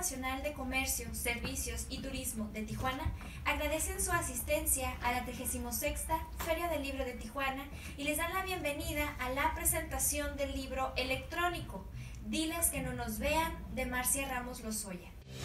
Nacional de Comercio, Servicios y Turismo de Tijuana agradecen su asistencia a la 36ª Feria del Libro de Tijuana y les dan la bienvenida a la presentación del libro electrónico Diles que no nos vean, de Marcia Ramos Lozoya.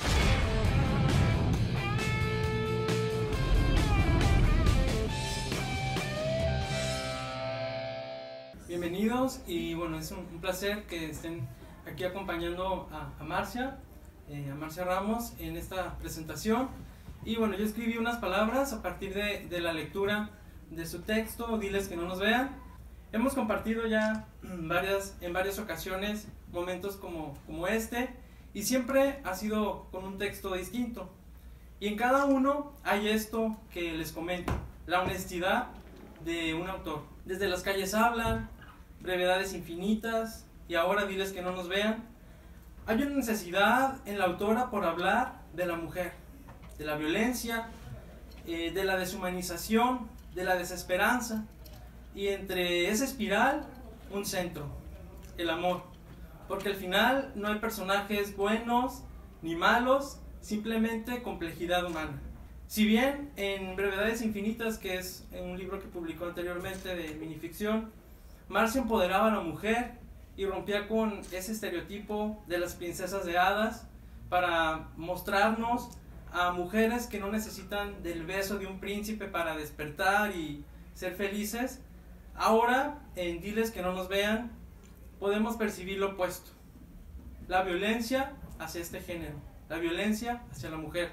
Bienvenidos y bueno, es un placer que estén aquí acompañando a Marcia Ramos en esta presentación. Y bueno, yo escribí unas palabras a partir de la lectura de su texto, Diles que no nos vean. Hemos compartido ya en varias ocasiones momentos como este, y siempre ha sido con un texto distinto. Y en cada uno hay esto que les comento, la honestidad de un autor. Desde las calles hablan, brevedades infinitas, y ahora Diles que no nos vean. Hay una necesidad en la autora por hablar de la mujer, de la violencia, de la deshumanización, de la desesperanza, y entre esa espiral un centro, el amor, porque al final no hay personajes buenos ni malos, simplemente complejidad humana. Si bien en Brevedades Infinitas, que es un libro que publicó anteriormente de minificción, Marcia empoderaba a la mujer y rompía con ese estereotipo de las princesas de hadas para mostrarnos a mujeres que no necesitan del beso de un príncipe para despertar y ser felices. Ahora, en Diles que no nos vean, podemos percibir lo opuesto: la violencia hacia este género, la violencia hacia la mujer.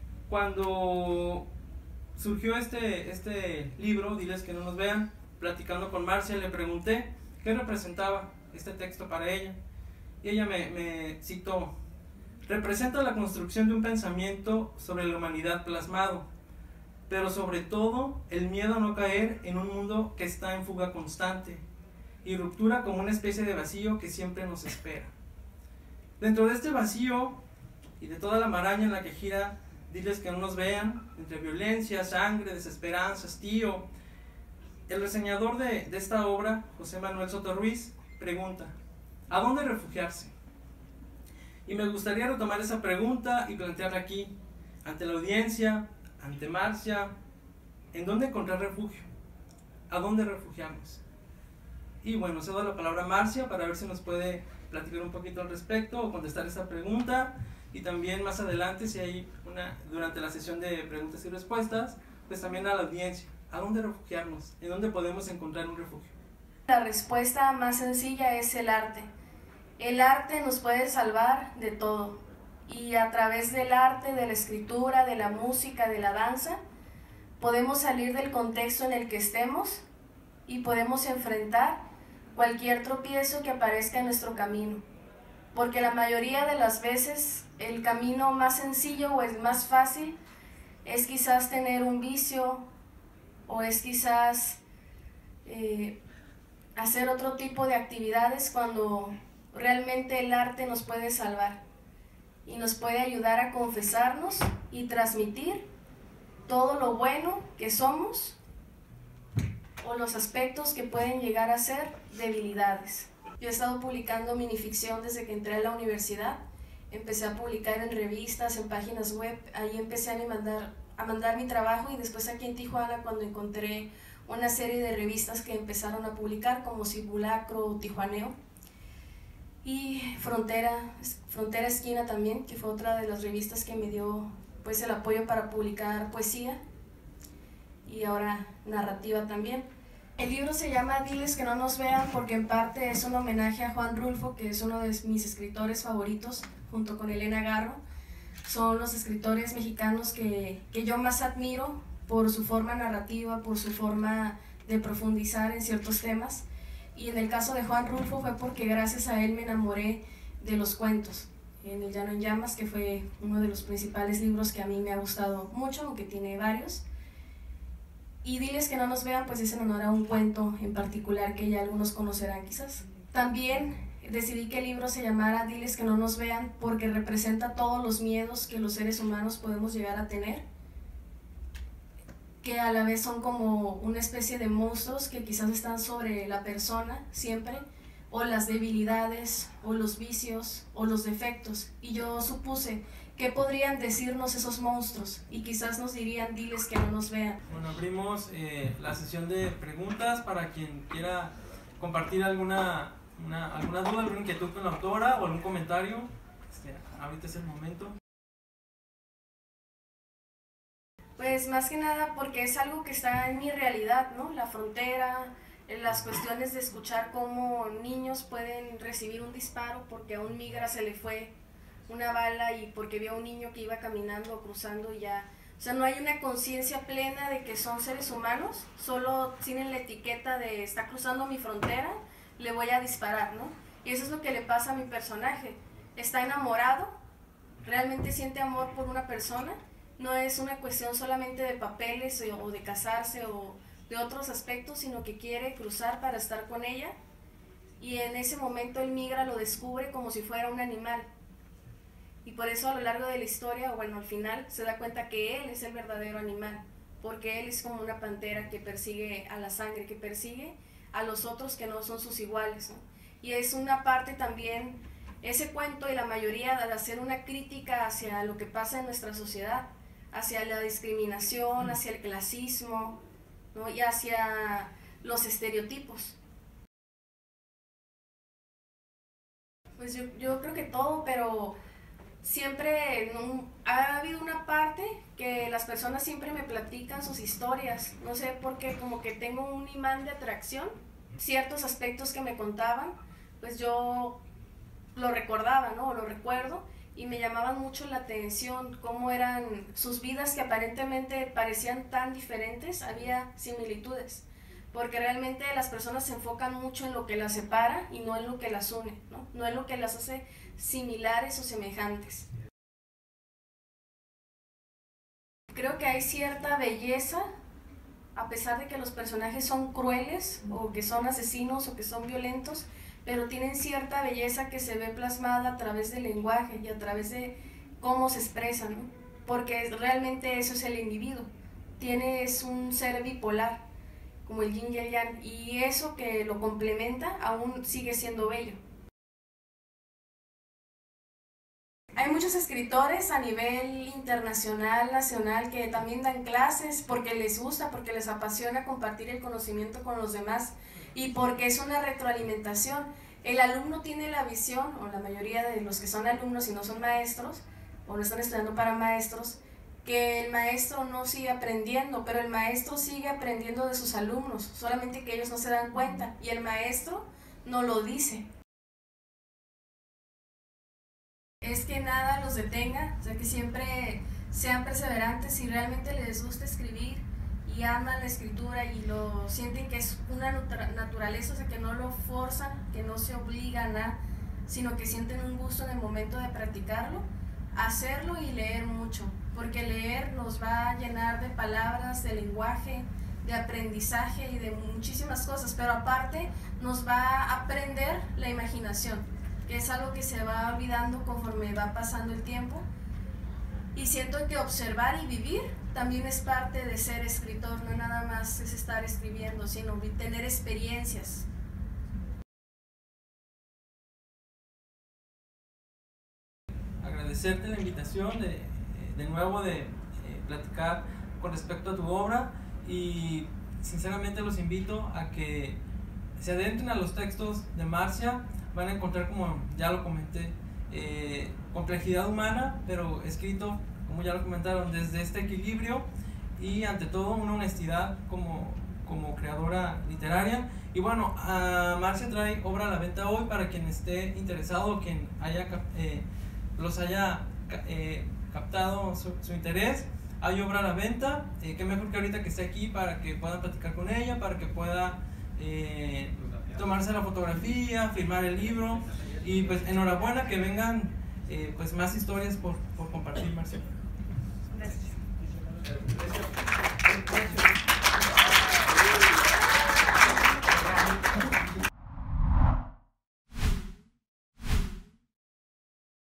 Cuando surgió este libro, Diles que no nos vean, platicando con Marcia, le pregunté qué representaba este texto para ella, y ella me citó: representa la construcción de un pensamiento sobre la humanidad plasmado, pero sobre todo el miedo a no caer en un mundo que está en fuga constante y ruptura, como una especie de vacío que siempre nos espera. Dentro de este vacío y de toda la maraña en la que gira Diles que no nos vean, entre violencia, sangre, desesperanza, hastío, el reseñador de esta obra, José Manuel Soto Ruiz, pregunta: ¿a dónde refugiarse? Y me gustaría retomar esa pregunta y plantearla aquí, ante la audiencia, ante Marcia. ¿En dónde encontrar refugio? ¿A dónde refugiarnos? Y bueno, cedo la palabra a Marcia para ver si nos puede platicar un poquito al respecto o contestar esta pregunta, y también más adelante, si hay durante la sesión de preguntas y respuestas, pues también a la audiencia: ¿a dónde refugiarnos? ¿En dónde podemos encontrar un refugio? La respuesta más sencilla es el arte. El arte nos puede salvar de todo, y a través del arte, de la escritura, de la música, de la danza, podemos salir del contexto en el que estemos y podemos enfrentar cualquier tropiezo que aparezca en nuestro camino, porque la mayoría de las veces el camino más sencillo o el más fácil es quizás tener un vicio, o es quizás hacer otro tipo de actividades, cuando realmente el arte nos puede salvar y nos puede ayudar a confesarnos y transmitir todo lo bueno que somos o los aspectos que pueden llegar a ser debilidades. Yo he estado publicando minificción desde que entré a la universidad. Empecé a publicar en revistas, en páginas web. Ahí empecé a mandar mi trabajo, y después aquí en Tijuana, cuando encontré una serie de revistas que empezaron a publicar, como Simulacro, Tijuaneo, y Frontera Esquina también, que fue otra de las revistas que me dio pues el apoyo para publicar poesía y ahora narrativa también. El libro se llama Diles que no nos vean porque en parte es un homenaje a Juan Rulfo, que es uno de mis escritores favoritos, junto con Elena Garro. Son los escritores mexicanos que yo más admiro por su forma narrativa, por su forma de profundizar en ciertos temas. Y en el caso de Juan Rulfo fue porque gracias a él me enamoré de los cuentos. En El Llano en Llamas, que fue uno de los principales libros que a mí me ha gustado mucho, aunque tiene varios. Y Diles que no nos vean, pues es en honor a un cuento en particular que ya algunos conocerán quizás. También decidí que el libro se llamara Diles que no nos vean porque representa todos los miedos que los seres humanos podemos llegar a tener, que a la vez son como una especie de monstruos que quizás están sobre la persona siempre, o las debilidades, o los vicios, o los defectos. Y yo supuse, ¿qué podrían decirnos esos monstruos? Y quizás nos dirían, diles que no nos vean. Bueno, abrimos la sesión de preguntas para quien quiera compartir alguna duda, alguna inquietud con la autora o algún comentario. Ahorita es el momento. Pues más que nada porque es algo que está en mi realidad, ¿no? La frontera, las cuestiones de escuchar cómo niños pueden recibir un disparo porque a un migra se le fue una bala y porque vio a un niño que iba caminando o cruzando y ya. O sea, no hay una conciencia plena de que son seres humanos, solo tienen la etiqueta de está cruzando mi frontera, le voy a disparar, ¿no? Y eso es lo que le pasa a mi personaje. Está enamorado, realmente siente amor por una persona, no es una cuestión solamente de papeles o de casarse o de otros aspectos, sino que quiere cruzar para estar con ella y en ese momento el migra lo descubre como si fuera un animal. Y por eso a lo largo de la historia, o bueno, al final, se da cuenta que él es el verdadero animal, porque él es como una pantera que persigue a la sangre, que persigue a los otros que no son sus iguales, ¿no? Y es una parte también, ese cuento y la mayoría de hacer una crítica hacia lo que pasa en nuestra sociedad, hacia la discriminación, hacia el clasismo, ¿no? Y hacia los estereotipos. Pues yo creo que todo, pero siempre ha habido una parte que las personas siempre me platican sus historias, no sé por qué, como que tengo un imán de atracción, ciertos aspectos que me contaban, pues yo lo recordaba, ¿no? O lo recuerdo y me llamaban mucho la atención cómo eran sus vidas que aparentemente parecían tan diferentes, había similitudes, porque realmente las personas se enfocan mucho en lo que las separa y no en lo que las une, ¿no? No en lo que las hace similares o semejantes. Creo que hay cierta belleza, a pesar de que los personajes son crueles, o que son asesinos, o que son violentos, pero tienen cierta belleza que se ve plasmada a través del lenguaje y a través de cómo se expresan, ¿no? Porque realmente eso es el individuo, es un ser bipolar, como el yin y el yang, y eso que lo complementa aún sigue siendo bello. Hay muchos escritores a nivel internacional, nacional, que también dan clases porque les gusta, porque les apasiona compartir el conocimiento con los demás y porque es una retroalimentación. El alumno tiene la visión, o la mayoría de los que son alumnos y no son maestros, o no están estudiando para maestros, que el maestro no sigue aprendiendo, pero el maestro sigue aprendiendo de sus alumnos, solamente que ellos no se dan cuenta y el maestro no lo dice. Es que nada los detenga, o sea, que siempre sean perseverantes y realmente les gusta escribir y aman la escritura y lo sienten que es una naturaleza, o sea, que no lo forzan, que no se obligan a, sino que sienten un gusto en el momento de practicarlo, hacerlo y leer mucho, porque leer nos va a llenar de palabras, de lenguaje, de aprendizaje y de muchísimas cosas, pero aparte nos va a aprender la imaginación, que es algo que se va olvidando conforme va pasando el tiempo. Y siento que observar y vivir también es parte de ser escritor, no nada más es estar escribiendo, sino tener experiencias. Agradecerte la invitación de nuevo de platicar con respecto a tu obra y sinceramente los invito a que se adentren a los textos de Marcia. Van a encontrar, como ya lo comenté, complejidad humana, pero escrito, como ya lo comentaron, desde este equilibrio y ante todo una honestidad como creadora literaria. Y bueno, Marcia trae obra a la venta hoy para quien esté interesado o quien los haya captado su interés. Hay obra a la venta, qué mejor que ahorita que esté aquí para que puedan platicar con ella, para que pueda tomarse la fotografía, firmar el libro y pues enhorabuena que vengan pues más historias por compartir, Marcia.